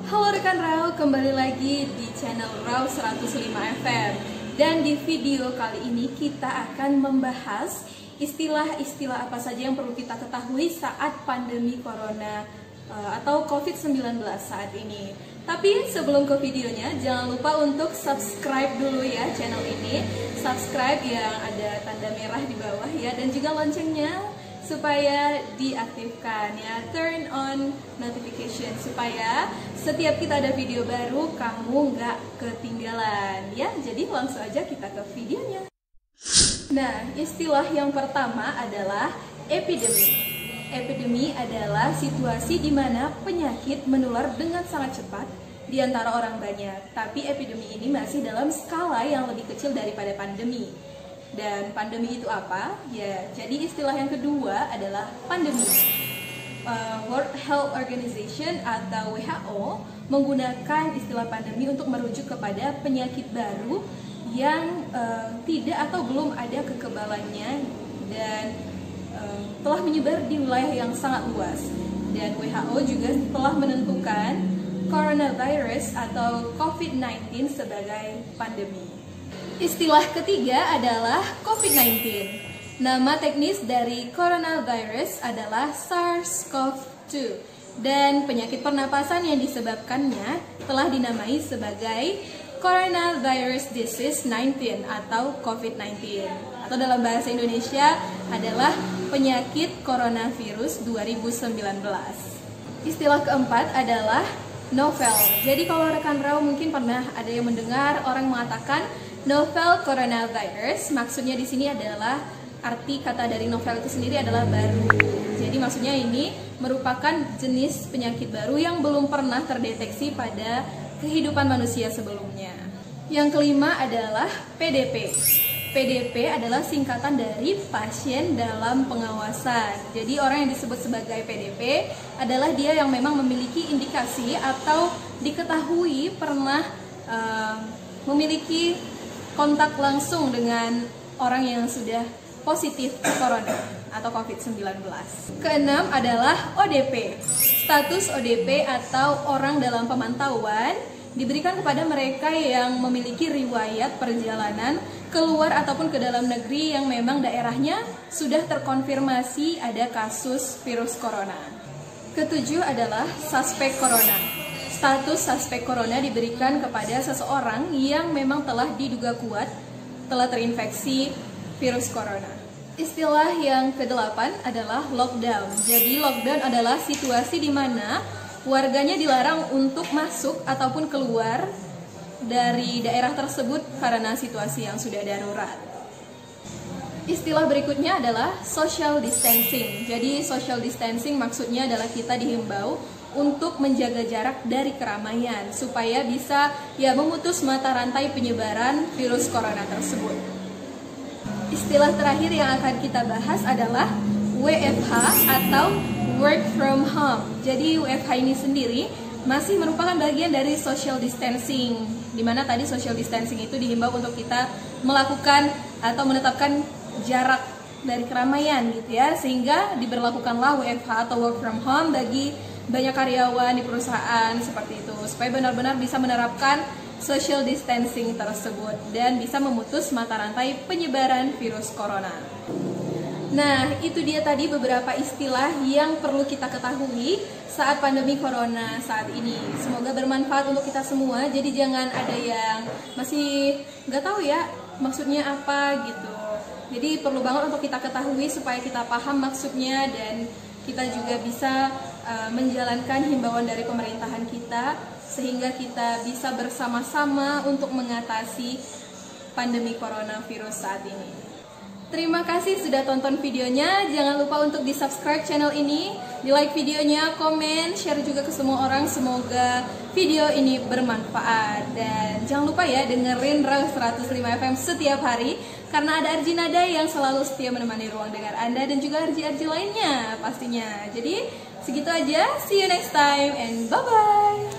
Halo rekan Rau, kembali lagi di channel Rau 105 FM. Dan di video kali ini kita akan membahas istilah-istilah apa saja yang perlu kita ketahui saat pandemi corona atau COVID-19 saat ini. Tapi sebelum ke videonya, jangan lupa untuk subscribe dulu ya channel ini. Subscribe yang ada tanda merah di bawah ya, dan juga loncengnya supaya diaktifkan ya, turn on notification supaya setiap kita ada video baru kamu nggak ketinggalan ya. Jadi langsung aja kita ke videonya. Nah, istilah yang pertama adalah epidemi. Epidemi adalah situasi di mana penyakit menular dengan sangat cepat di antara orang banyak. Tapi epidemi ini masih dalam skala yang lebih kecil daripada pandemi. Dan pandemi itu apa? Ya, jadi istilah yang kedua adalah pandemi. World Health Organization atau WHO menggunakan istilah pandemi untuk merujuk kepada penyakit baru yang tidak atau belum ada kekebalannya dan telah menyebar di wilayah yang sangat luas. Dan WHO juga telah menentukan coronavirus atau COVID-19 sebagai pandemi. Istilah ketiga adalah COVID-19. Nama teknis dari coronavirus adalah SARS-CoV-2 dan penyakit pernapasan yang disebabkannya telah dinamai sebagai Coronavirus Disease 19 atau COVID-19 atau dalam bahasa Indonesia adalah penyakit coronavirus 2019. Istilah keempat adalah novel. Jadi kalau rekan Rau mungkin pernah ada yang mendengar orang mengatakan novel coronavirus, maksudnya di sini adalah arti kata dari novel itu sendiri adalah baru. Jadi maksudnya ini merupakan jenis penyakit baru yang belum pernah terdeteksi pada kehidupan manusia sebelumnya. Yang kelima adalah PDP. PDP adalah singkatan dari pasien dalam pengawasan. Jadi orang yang disebut sebagai PDP adalah dia yang memang memiliki indikasi atau diketahui pernah memiliki kontak langsung dengan orang yang sudah positif corona atau COVID-19. Keenam adalah ODP. Status ODP atau orang dalam pemantauan diberikan kepada mereka yang memiliki riwayat perjalanan keluar ataupun ke dalam negeri yang memang daerahnya sudah terkonfirmasi ada kasus virus corona. Ketujuh adalah suspek corona. Status suspek corona diberikan kepada seseorang yang memang telah diduga kuat telah terinfeksi virus corona. Istilah yang kedelapan adalah lockdown. Jadi lockdown adalah situasi di mana warganya dilarang untuk masuk ataupun keluar dari daerah tersebut karena situasi yang sudah darurat. Istilah berikutnya adalah social distancing. Jadi social distancing maksudnya adalah kita dihimbau untuk menjaga jarak dari keramaian supaya bisa memutus mata rantai penyebaran virus corona tersebut. Istilah terakhir yang akan kita bahas adalah WFH atau work from home. Jadi WFH ini sendiri masih merupakan bagian dari social distancing, di mana tadi social distancing itu dihimbau untuk kita melakukan atau menetapkan jarak dari keramaian gitu ya, sehingga diberlakukanlah WFH atau work from home bagi banyak karyawan di perusahaan seperti itu, supaya benar-benar bisa menerapkan social distancing tersebut dan bisa memutus mata rantai penyebaran virus corona. Nah, itu dia tadi beberapa istilah yang perlu kita ketahui saat pandemi corona saat ini. Semoga bermanfaat untuk kita semua, jadi jangan ada yang masih nggak tahu ya maksudnya apa gitu. Jadi perlu banget untuk kita ketahui supaya kita paham maksudnya dan kita juga bisa menjalankan himbauan dari pemerintahan kita sehingga kita bisa bersama-sama untuk mengatasi pandemi coronavirus saat ini. Terima kasih sudah tonton videonya. Jangan lupa untuk di subscribe channel ini, di like videonya, komen, share juga ke semua orang. Semoga video ini bermanfaat. Dan jangan lupa ya dengerin Rau 105 FM setiap hari, karena ada Arji Nada yang selalu setia menemani ruang dengar Anda dan juga Arji-Arji lainnya pastinya. Jadi segitu aja, see you next time and bye-bye.